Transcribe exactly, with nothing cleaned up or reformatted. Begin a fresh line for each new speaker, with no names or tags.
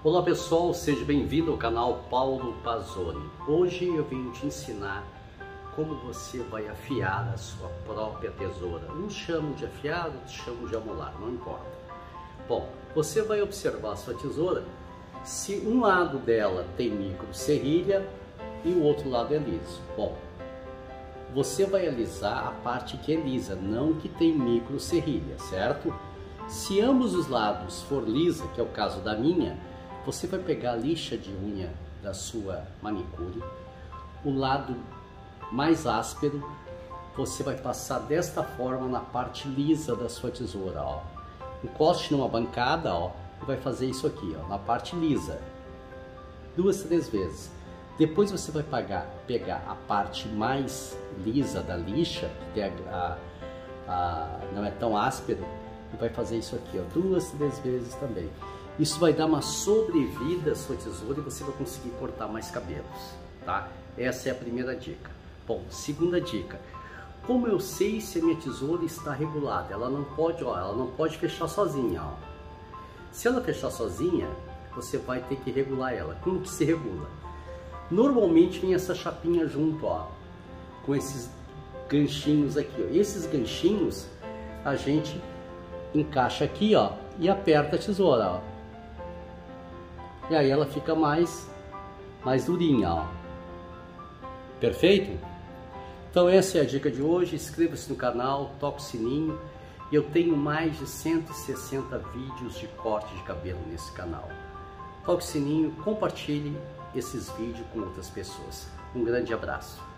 Olá pessoal, seja bem-vindo ao canal Paulo Pazzoni. Hoje eu venho te ensinar como você vai afiar a sua própria tesoura. Uns chamam de afiar, outros chamam de amolar, não importa. Bom, você vai observar a sua tesoura, se um lado dela tem micro serrilha e o outro lado é liso. Bom, você vai alisar a parte que é lisa, não que tem micro serrilha, certo? Se ambos os lados for lisa, que é o caso da minha, você vai pegar a lixa de unha da sua manicure, o lado mais áspero, você vai passar desta forma na parte lisa da sua tesoura, ó. Encoste numa bancada, ó, e vai fazer isso aqui, ó, na parte lisa, duas, três vezes. Depois você vai pegar, pegar a parte mais lisa da lixa, que tem a, a, a, não é tão áspero, e vai fazer isso aqui, ó, duas, três vezes também. Isso vai dar uma sobrevida à sua tesoura e você vai conseguir cortar mais cabelos, tá? Essa é a primeira dica. Bom, segunda dica. Como eu sei se a minha tesoura está regulada? Ela não pode, ó, ela não pode fechar sozinha, ó. Se ela fechar sozinha, você vai ter que regular ela. Como que se regula? Normalmente vem essa chapinha junto, ó, com esses ganchinhos aqui, ó. Esses ganchinhos a gente encaixa aqui, ó, e aperta a tesoura, ó. E aí ela fica mais, mais durinha, ó. Perfeito? Então essa é a dica de hoje. Inscreva-se no canal, toque o sininho. Eu tenho mais de cento e sessenta vídeos de corte de cabelo nesse canal. Toque o sininho, compartilhe esses vídeos com outras pessoas. Um grande abraço.